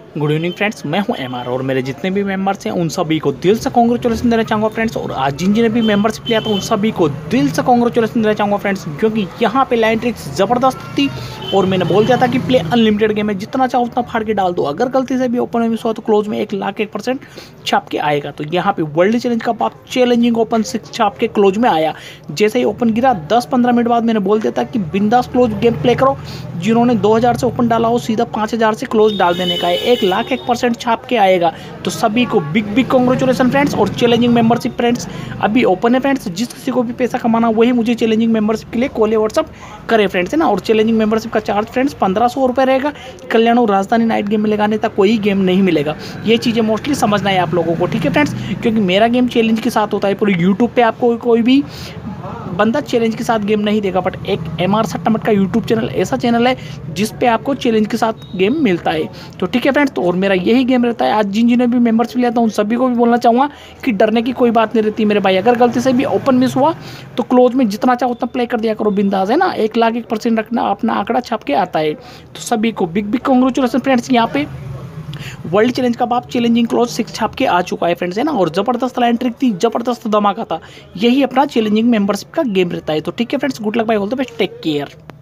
Good evening friends, मैं हूं MR और मेरे जितने भी मेंबर्स हैं उन सभी को दिल से कांग्रेचुलेसन देना चाहूँगा फ्रेंड्स। और आज जिन जिन्हें भी मेंबरशिप लिया था उन सभी को दिल से कांग्रेचुलेसन देना चाहूँगा फ्रेंड्स, क्योंकि यहाँ पे लाइन ट्रिक्स ज़बरदस्त थी और मैंने बोल दिया था कि प्ले अनलिमिटेड गेम है, जितना चाहो उतना फाड़ के डाल दो। अगर गलती से भी ओपन में मिस हुआ तो क्लोज में 1,01% छाप के आएगा। तो यहाँ पे वर्ल्ड चैलेंज का पाप चैलेंजिंग ओपन 6 छाप के क्लोज में आया। जैसे ही ओपन गिरा 10-15 मिनट बाद मैंने बोल दिया था कि बिंदास क्लोज गेम प्ले करो। जिन्होंने 2000 से ओपन डाला हो सीधा 5000 से क्लोज डाल देने का है, 1,01% छाप के आएगा। तो सभी को बिग बिग कांग्रेचुलेसन फ्रेंड्स। और चैलेंजिंग मेंबरशिप फ्रेंड्स अभी ओपन है फ्रेंड्स, जिस किसी को भी पैसा कमाना वही मुझे चैलेंजिंग मेंबरशिप के लिए कॉल या व्हाट्सअप करे फ्रेंड्स, है ना। और चैलेंजिंग मेंबरशिप का चार्ज फ्रेंड्स 1500 रुपये रहेगा। कल्याण और राजधानी नाइट गेम में लगाने तक कोई गेम नहीं मिलेगा। ये चीज़ें मोस्टली समझना है आप लोगों को, ठीक है फ्रेंड्स, क्योंकि मेरा गेम चैलेंज के साथ होता है। पूरे यूट्यूब पे आपको कोई भी बंदा चैलेंज के साथ गेम नहीं देगा, बट एक एमआर सट्टामट का यूट्यूब चैनल ऐसा चैनल है जिस पे आपको चैलेंज के साथ गेम मिलता है। तो ठीक है फ्रेंड्स, तो और मेरा यही गेम रहता है। आज जिन जिन्हें भी मेंबरशिप लिया था उन सभी को भी बोलना चाहूँगा कि डरने की कोई बात नहीं रहती मेरे भाई। अगर गलती से भी ओपन मिस हुआ तो क्लोज में जितना चाहो उतना प्ले कर दिया करो बिंदास, है ना। 1,01% रखना, अपना आंकड़ा छाप के आता है। तो सभी को बिग बिग कांग्रेचुलेसन फ्रेंड्स। यहाँ पे वर्ल्ड चैलेंज का बाप चैलेंजिंग क्लोज 6 छाप के आ चुका है फ्रेंड्स, है ना। और जबरदस्त लाइन ट्रिक थी, जबरदस्त धमाका था। यही अपना चैलेंजिंग मेंबरशिप का गेम रहता है। तो ठीक है friends, good luck, bye, all the best, take care.